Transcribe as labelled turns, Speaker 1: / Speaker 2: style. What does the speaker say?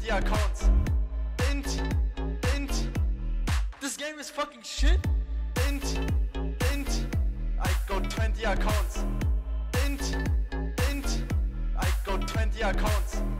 Speaker 1: 20 accounts. Int. This game is fucking shit. Int. I got 20 accounts. Int. I got 20 accounts.